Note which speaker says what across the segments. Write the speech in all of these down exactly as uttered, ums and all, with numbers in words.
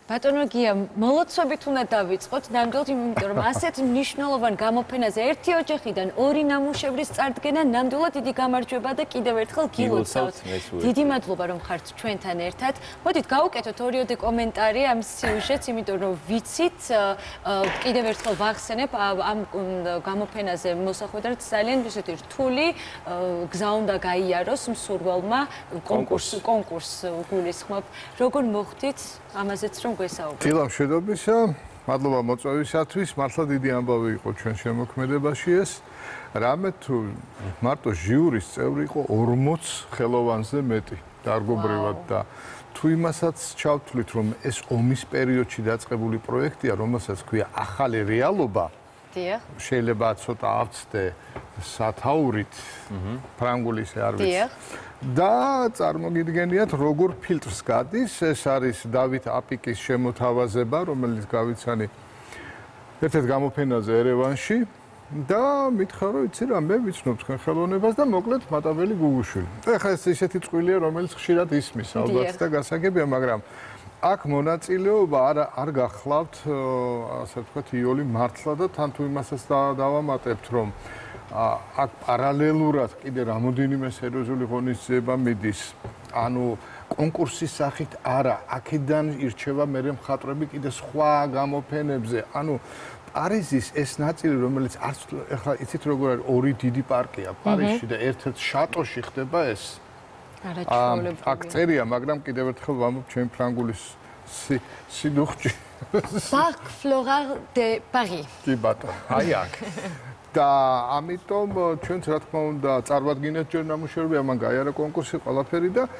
Speaker 1: ბატონო გია, მოლოცვებით უნდა დავიწყოთ, ნამდვილად, იმიტომ რომ ასეთ მნიშვნელოვან გამოფენაზე ერთი ოჯახიდან ორი ნამუშევრის წარდგენა ნამდვილად დიდი გამარჯვება და კიდევ ერთხელ გილოცავთ. დიდი მადლობა რომ ხართ ჩვენთან ერთად. მოდით გავუკეთოთ ორიოდე კომენტარი ამ სიუჟეტს, იმიტომ რომ ვიცით, კიდევ ერთხელ ვახსენებ ამ გამოფენაზე მოსახვედრად ძალიან ისეთი რთული გზა უნდა გაიაროს მსურველმა კონკურს კონკურს გულისხმობ. როგორ მოხდით ამაზეც რომ გვესაუბროთ.
Speaker 2: დილა მშვიდობისა, მადლობა მოწვევისათვის, მართლა დიდი ამბავი იყო ჩვენ შემოქმედებაში ეს. რამე თუ მარტო ჟიურის წევრი იყო ორმოც ხელოვანზე მეტი დარგობრივად და თუ იმასაც ჩავთვლით რომ ეს ომის პერიოდში დაწყებული პროექტია, რომელსაც ქვია ახალი რეალობა,
Speaker 1: დიახ.
Speaker 2: შეიძლება ცოტა ავწდე სათაურით, ფრანგული ისე არ ვიცი. და წარმოგიდგენიათ როგორ ფილტრს გადის, ეს არის დავით აპიკის შემოთავაზება, რომელიც გავიცანი ერთ-ერთ გამოფენაზე ერევანში და მითხრა რომ იცი რა, მე ვიცნობ თქვენ ხელოვნებას და მოკლედ მატაბელი გუგუშვილი. ეხლა ეს ისეთი წყვილია, რომელიც ხშირად ისმის ალბათ და გასაგებია, მაგრამ აქ მონაწილეობა არ არ გახლავთ, ასე ვთქვათ, იოლი მართლა და თან თუ იმასაც დავამატებთ, რომ აქ პარალელურად კიდე რამოდენიმე სერიოზული ღონისძიება მიდის. ანუ კონკურსის სახით არა, აქედან ირჩევა მერე მხატვრები კიდე სხვა გამოფენებზე. ანუ პარიზის ეს ნაწილი, რომელიც არც ეხლა იცით როგორ არის, ორი დიდი პარკია პარიზში და ერთ-ერთ შატოში ხდება ეს. აქ წერია, მაგრამ კიდევ ერთხელ ვამბობ ჩემი ფრანგული სიდუხჭი.
Speaker 1: Parc Floral de Paris.
Speaker 2: კი ბატონო, აი აქ. და ამიტომ ჩვენც რა თქმა უნდა წარვადგინეთ ჯერ ნამუშევრები, ამან გაიარა კონკურსი ყველაფერი და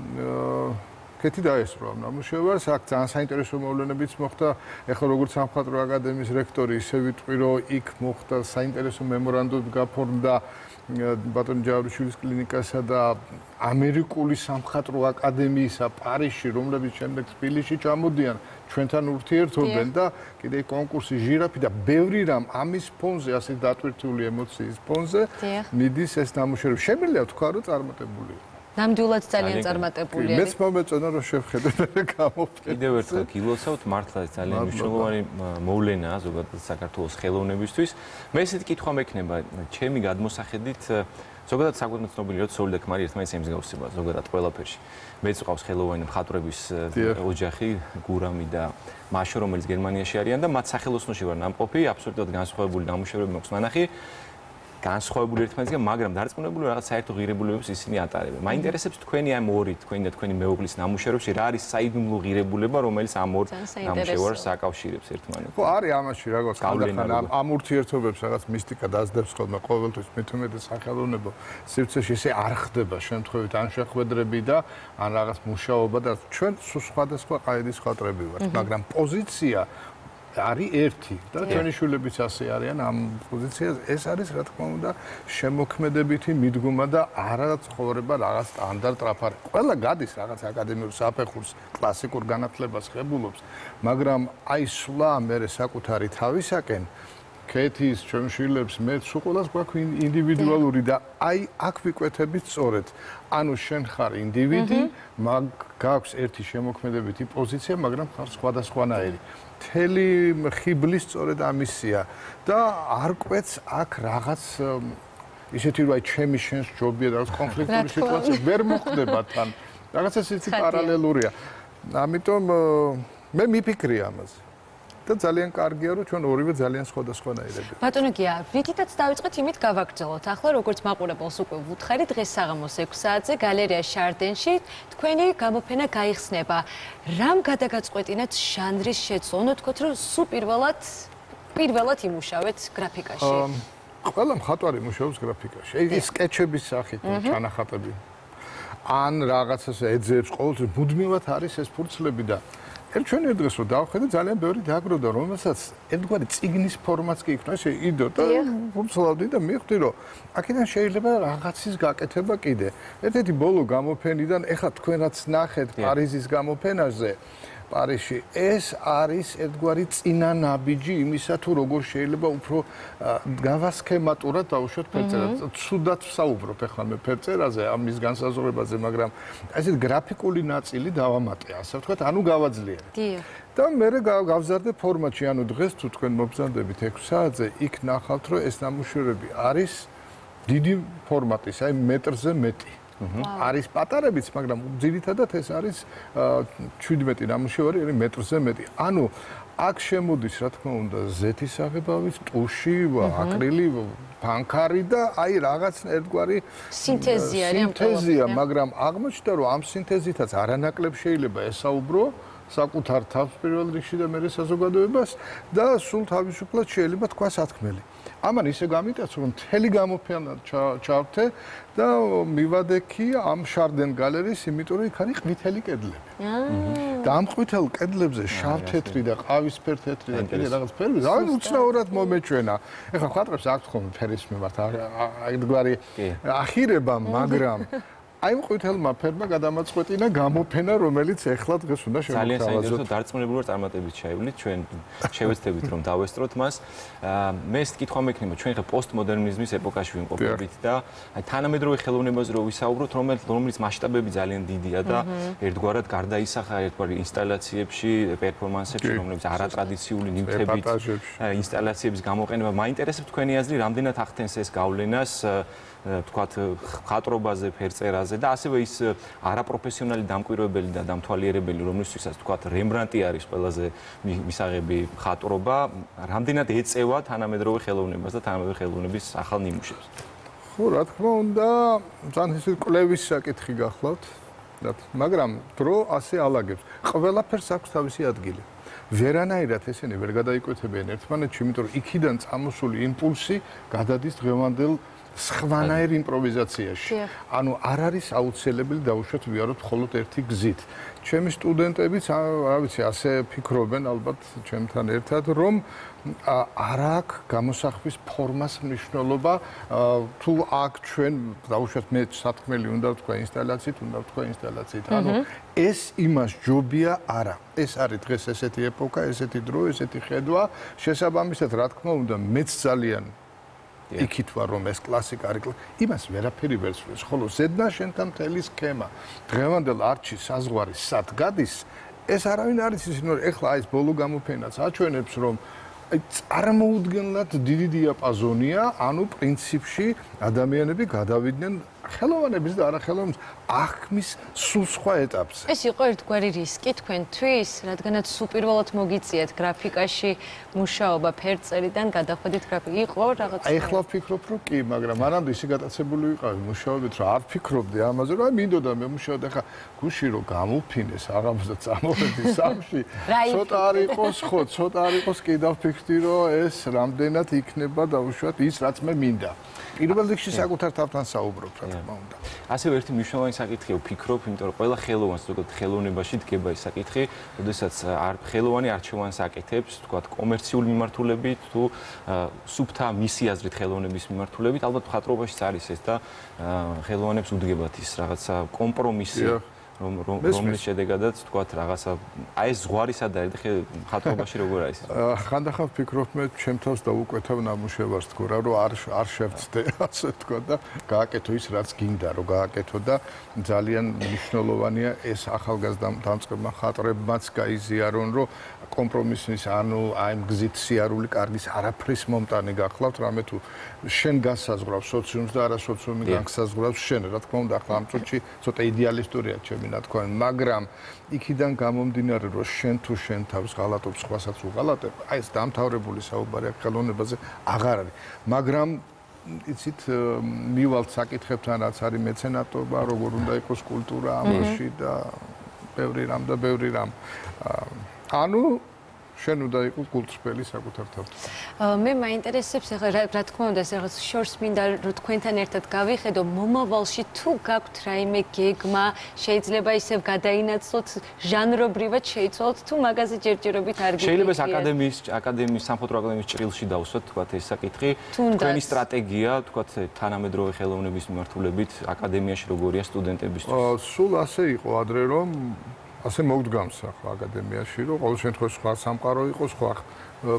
Speaker 2: კეთი დაესწრო ამ ნამუშევარს. აქ ძალიან საინტერესო მოვლენებიც მოხდა. ეხლა როგორც სამხატვრო აკადემიის რექტორი, ისე ვიტყვი რომ იქ მოხდა საინტერესო მემორანდუმი გაფორმდა ბატონ ჯავრიშვილის კლინიკასა და ამერიკული სამხატვრო აკადემიისა პარიზში, რომლებიც შემდეგ თბილისში ჩამოდიან, ჩვენთან ურთიერთობენ და კიდე კონკურსი ჟირაფი და ბევრი რამ ამის ფონზე, ასე დატვირთული ემოციის ფონზე მიდის ეს ნამუშევრები. შემიძლია თქვა რომ წარმატებულია.
Speaker 1: ნამდვილად ძალიან წარმატებულია.
Speaker 2: მეც მომეწონა რომ შევხედე გამოფენა.
Speaker 3: კიდევ ერთხელ გილოცავთ, მართლა ძალიან მნიშვნელოვანი მოვლენაა ზოგადად საქართველოს ხელოვნებისთვის. მე ესეთი კითხვა მექნება, ჩემი გადმოსახედით, ზოგადად საკუთარ ცნობილი რომ სოლი და ქმარი ერთმანეთს ემსგავსება ზოგადად ყველაფერში. მეც ვყავს ხელოვანი მხატვრების ოჯახი, გურამი და მაშო, რომელიც გერმანიაში არიან და მათ სახელოსნოში ვარ ნამყოფი, აბსოლუტურად განსხვავებული ნამუშევრები მაქვს ნანახი. განსხვავებული ერთმანეთისგან, მაგრამ დარწმუნებული რაღაც საერთო ღირებულებებს ისინი ატარებენ. მაინტერესებს თქვენი ამ ორი, თქვენი და თქვენი მეუღლის ნამუშევრებში რა არის საიდუმლო ღირებულება, რომელიც ამ ორ ნამუშევარს აკავშირებს ერთმანეთთან.
Speaker 2: ხო, არის ამაში რაღაც ხანდახან ამ ურთიერთობებს რაღაც მისტიკა დაძდებს ხოლმე ყოველთვის მithumetes სახელოვნებო სივრცეში ესე არ ხდება შემთხვევით ან შეხვედრები და ან რაღაც მუშაობა და ჩვენ სხვადასხვა ყაიდის ხატრები ვართ, მაგრამ პოზიცია არის ერთი და ჩვენი შვილებიც ასე არიან ამ პოზიციაზე. ეს არის რა თქმა უნდა შემოქმედებითი მიდგომა და არა ცხოვრება რაღაც სტანდარტ რაფარ. ყველა გადის რაღაც აკადემიურ საფეხურს, კლასიკურ განათლებას ხებულობს, მაგრამ აი სვლა მე საკუთარი თავისაკენ კეთის ჩვენ შვილებს მე სულ ყველას გვაქვს ინდივიდუალური და აი აქ ვიკვეთებით სწორედ. ანუ შენ ხარ ინდივიდი, მაგ გაქვს ერთი შემოქმედებითი პოზიცია, მაგრამ ხარ სხვადასხვანაირი. მთელი ხიბლის სწორედ ამისია და არ კვეთს აქ რაღაც ისეთი რომ აი ჩემი შენს ჯობია და რაღაც კონფლიქტური სიტუაცია ვერ მოხდება თან. რაღაც ესეთი პარალელურია. ამიტომ მე მიფიქრია ამაზე. და ძალიან კარგია რომ ჩვენ ორივე ძალიან სხვადასხვანაირები.
Speaker 1: ბატონო გია, რითიც დავიწყეთ, იმით გავაგრძელოთ. ახლა როგორც მაყურებელს უკვე ვუთხარი, დღეს საღამოს ექვსი საათზე გალერეა შარდენში თქვენი გამოფენა გაიხსნება. რამ გადაგაწყვეტინეთ ჟანრის შეცვლა? უნდა თქვათ, რომ სულ პირველად პირველად იმუშავეთ გრაფიკაში.
Speaker 2: ყველა მხატვარი მუშაობს გრაფიკაში. ეს სკეჩების სახით ჩანახატები. ან რაღაცას ეძებს, ყოველთვის მუდმივად არის ეს ფურცლები და ჩვენი დღეს რომ დავხედე ძალიან ბევრი დააგროვდა, რომელსაც ერთგვარი წიგნის ფორმაც კი იქნა, ესე იდო და ვუცლავდი და მივხვდი რომ აქედან შეიძლება რაღაცის გაკეთება კიდე. ერთ-ერთი ბოლო გამოფენიდან, ეხლა თქვენ რაც ნახეთ პარიზის გამოფენაზე, პარიზში, ეს არის ერთგვარი წინა ნაბიჯი იმისა თუ როგორ შეიძლება უფრო გავასქემატურად დავუშვათ ფერწერას. ცუდად ვსაუბრობ ეხლა მე ფერწერაზე, ამის განსაზღვრებაზე, მაგრამ ესეთ გრაფიკული ნაწილი დავამატე, ასე ვთქვათ, ანუ გავაძლიერე. და მე გავზარდე ფორმატში, ანუ დღეს თუ თქვენ მობრძანდებით ექვსი საათზე, იქ ნახავთ, რომ ეს ნამუშევრები არის დიდი ფორმატის, აი მეტრზე მეტი. არის პატარებიც, მაგრამ ძირითადად ეს არის შვიდმეტი ნამუშევარი, არის მეტრზე მეტი. ანუ აქ შემოდის, რა თქმა უნდა, ზეთის აღებავიც, ტუში, აკრილი, ფანქარი და აი რაღაც ერთგვარი
Speaker 1: სინთეზია,
Speaker 2: სინთეზია, მაგრამ აღმოჩნდა, რომ ამ სინთეზითაც არანაკლებ შეიძლება ესაუბრო საკუთარ თავს პირველ რიგში და მერე საზოგადოებას და სულ თავისუფლად შეიძლება თქვა სათქმელი. ამან ისე გამიტაცა, რომ მთელი გამოფენა ჩავთე და მივადე კი ამ შარდენ გალერეის, იმიტომ რომ იქ არის ყვითელი კედლები. და ამ ყვითელ კედლებზე შავ-თეთრი და ყავისფერ-თეთრი და კიდე რაღაც ფერები, აი უცნაურად მომეჩვენა. ეხლა ხატრებს აქვს ხოლმე ფერის მიმართ, აიდგარი ახირება, მაგრამ აი ამ ყვითელმა ფერმა გადამაწყვეტინა გამოფენა, რომელიც ეხლა დღეს უნდა შევთავაზოთ.
Speaker 3: ძალიან საინტერესო დარწმუნებულად წარმატებით შეავლით, ჩვენ შევეცდებით რომ დავესწროთ მას. მე ეს კითხვა მექნება, ჩვენ ხა პოსტმოდერნიზმის ეპოქაში ვიმყოფებით და აი თანამედროვე ხელოვნებაზე რო ვისაუბროთ, რომელიც მასშტაბები ძალიან დიდია და ერთგვარად გარდაისახა ერთგვარი ინსტალაციებში, პერფორმანსებში, რომლებიც არატრადიციული ნივთებით ინსტალაციების გამოყენება. მაინტერესებს თქვენი აზრი, რამდენად ახდენს ეს გავლენას თქვათ ხატრობაზე, ფერწერაზე და ასევე ის არაპროფესიონალი დამკვირვებელი და დამთვალიერებელი, რომლისთვისაც თქვათ რემბრანტი არის ყველაზე მისაღები ხატრობა, რამდენად ეწევა თანამედროვე ხელოვნებას და თანამედროვე ხელოვნების ახალ ნიმუშებს.
Speaker 2: ხო, რა თქმა უნდა, ძალიან ისეთი კვლევის საკითხი გახლავთ, მაგრამ დრო ასე ალაგებს. ყველაფერს აქვს თავისი ადგილი. ვერანაირად ესენი ვერ გადაიკვეთებიან ერთმანეთში, იმიტომ რომ იქიდან წამოსული იმპულსი გადადის დღევანდელ სხვანაირ იმპროვიზაციაში. ანუ არ არის აუცილებელი დავუშვათ ვიაროთ მხოლოდ ერთი გზით. ჩემი სტუდენტებიც, რა ვიცი, ასე ფიქრობენ ალბათ ჩემთან ერთად, რომ არ აქვს გამოსახვის ფორმას მნიშვნელობა, თუ აქ ჩვენ დავუშვათ მე სათქმელი უნდა ვთქვა ინსტალაციით, უნდა ვთქვა ინსტალაციით. ანუ ეს იმას ჯობია არა. ეს არის დღეს ესეთი ეპოქა, ესეთი დრო, ესეთი ხედვა. შესაბამისად, რა თქმა უნდა, მეც ძალიან იქით ვარ რომ ეს კლასიკა არის, იმას ვერაფერი ვერ სვლის, ხოლო ზედნაშენთა მთელი სქემა, დღევანდელ არჩი საზღვარი სად გადის, ეს არავინ არ იცის, რომ ეხლა აი ეს ბოლო გამოფენაც აჩვენებს, რომ აი წარმოუდგენლად დიდი დიაპაზონია, ანუ პრინციპში ადამიანები გადავიდნენ ხელოვნების და არახელოვნების აღქმის სულ სხვა ეტაპზე.
Speaker 1: ეს იყო ერთგვარი რისკი თქვენთვის, რადგანაც სუპირველად მოგიწიათ გრაფიკაში მუშაობა ფერწერიდან გადახვედით გრაფიკა. იყო რაღაც?
Speaker 2: აი ახლა ვფიქრობ, რომ კი, მაგრამ მანამდე ისე გატაცებული ვიყავი მუშაობით, რომ არ ფიქრობდი ამაზე, რომ აი მინდოდა მე მუშაობ და ხა გუში რომ გამოფინეს აღამოწა წამოვედი სამში. ცოტა არ იყოს, ხო, ცოტა არ იყოს, კიდევ ვფიქრდი, რომ ეს რამდენად იქნება დაუშვათ ის, რაც მე მინდა. პირველ რიგში საკუთარ თავთან საუბრობ, რა თქმა უნდა.
Speaker 3: ასევე ერთი მნიშვნელოვანი საკითხია ვფიქრობ, იმიტომ რომ ყველა ხელოვანს, ზოგადად ხელოვნებაში დგება ეს საკითხი, როდესაც არ ხელოვანი არჩევანს აკეთებს, თქვათ კომერციული მიმართულებით თუ სუფთა მისი აზრით ხელოვნების მიმართულებით, ალბათ მხატვრობაშიც არის ეს და ხელოვანებს უდგებათ ის რაღაცა კომპრომისი. რომ რომელიც შედეგადაც თქვათ რაღაცა აი ეს ზღვარისა და ერთხელ მხატვრობაში როგორ არის?
Speaker 2: ხანდახან ვფიქრობ მე ჩემ თავს დავუკვეთავ ნამუშევარს თქო რა რომ არ არ შევწდე ასე თქვა და გააკეთო ის რაც გინდა რომ გააკეთო და ძალიან მნიშვნელოვანია ეს ახალგაზრდა დამწყებმა მხატვრებმაც გაიზიარონ რომ კომპრომისის ანუ აი ამ გზით სიარული კარგის არაფრის მომტანი გახლავთ რამე თუ შენ გასაზღვრავს სოციუმს და არა სოციუმი გასაზღვრავს შენ რა თქმა უნდა ახლა ამ წუთში ცოტა იდეალისტურია ჩემი ნათქვამი მაგრამ იქიდან გამომდინარე რომ შენ თუ შენ თავს ღალატობ სხვასაც უღალატებ აი ეს დამთავრებული საუბარი აქ ხელოვნებაზე აღარ არის მაგრამ იცით მივალთ საკითხებთან რაც არის მეცენატობა როგორ უნდა იყოს კულტურა ამაში და ბევრი რამ და ბევრი რამ ანუ შენ უნდა იყო კულტურელი საკუთარ თავს.
Speaker 1: მე მაინტერესებს ახლა რა თქმა უნდა ეს რაღაც შორს მინდა რომ თქვენთან ერთად გავიხედო მომავალში თუ გაქვთ რაიმე გეგმა შეიძლება ისევ გადაინაცვლოთ ჟანრობრივად შეიცვალოთ თუ მაგაზე ჯერჯერობით არ გიგია.
Speaker 3: შეიძლება აკადემიის აკადემიის სამხატვრო აკადემიის ჭრილში დავუსვათ თქვათ ეს საკითხი. თქვენი სტრატეგია თქვათ თანამედროვე ხელოვნების მიმართულებით აკადემიაში როგორია სტუდენტებისთვის?
Speaker 2: სულ ასე იყო ადრე რომ ასე მოგდგამს ახლა აკადემიაში რომ ყოველ შემთხვევაში სხვა სამყარო იყო სხვა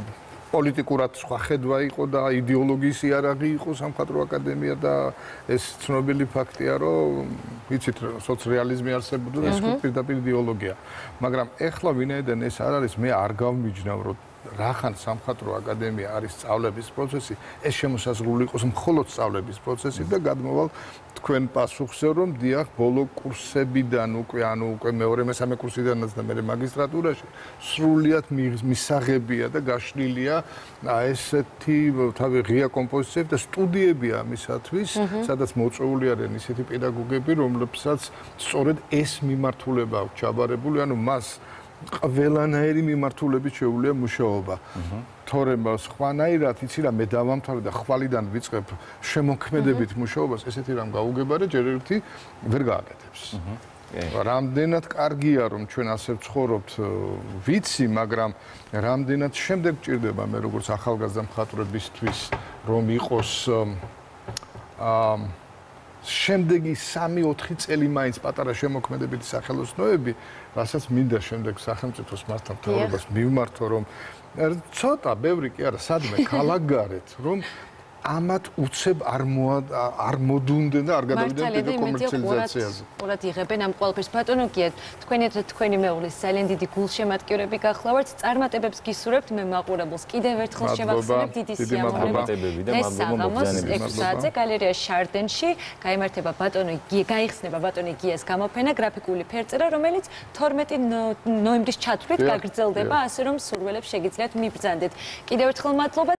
Speaker 2: პოლიტიკურად სხვა ხედვა იყო და იდეოლოგიის იარაღი იყო სამხატვრო აკადემია და ეს ცნობილი ფაქტია, რომ ვიცით, სოციალიზმი არსებობდა და ეს პირდაპირ იდეოლოგია. მაგრამ ეხლა ვინაიდან ეს არ არის, მე არ გავმიჯნავ, რომ რახან სამხატვრო აკადემია არის სწავლების პროცესი, ეს შემოსაზღვრული იყოს მხოლოდ სწავლების პროცესი და გადმოვალ თქვენ პასუხზე, რომ დიახ, ბოლო კურსებიდან უკვე, ანუ უკვე მეორე მესამე კურსიდანაც და მე მაგისტრატურაში სრულიად მისაღებია და გაშლილია ესეთი თავი ღია კომპოზიციები და სტუდიებია მისათვის, სადაც მოწვეული არიან ისეთი პედაგოგები, რომლებსაც სწორედ ეს მიმართულება აქვს ჩაბარებული, ანუ მას ყველანაირი მიმართულებით შეუძლია მუშაობა. თორემ სხვანაირად იცი რა მე დავამთავრე და ხვალიდან ვიწყებ შემოქმედებით მუშაობას, ესეთი რამ გაუგებარე ჯერ ერთი ვერ გააკეთებს. რამდენად კარგია რომ ჩვენ ასე ვცხოვრობთ, ვიცი, მაგრამ რამდენად შემდეგ ჭირდება მე როგორც ახალგაზრდა მხატვრებისთვის რომ იყოს აა შემდეგი სამი ოთხი წელი მაინც პატარა შემოქმედებითი სახელოსნოები, რასაც მინდა შემდეგ სახელმწიფოს მართა მთავრობას მივმართო, რომ ცოტა ბევრი კი არა, სადმე ქალაქგარეთ, რომ ამათ უცებ არ არ მოდუნდნენ და არ გადავიდნენ კომერციალიზაციაზე.
Speaker 1: ყურად იღებენ ამ ყველაფერს. ბატონო გია, თქვენი და თქვენი მეუღლის ძალიან დიდი გულშემატკივრები გახლავართ. წარმატებებს გისურვებთ, მე მაყურებელს კიდევ ერთხელ შევახსენებ დიდი სიამოვნებით და მადლობა ექვსი საათზე გალერეა შარდენში გაიმართება ბატონო გია, გაიხსნება ბატონი გიას გამოფენა გრაფიკული ფერწერა, რომელიც თორმეტი ნოემბრის ჩათვლით გაგრძელდება, ასე რომ სურვილებს შეგიძლიათ მიბრძანდეთ. კიდევ ერთხელ მადლობა.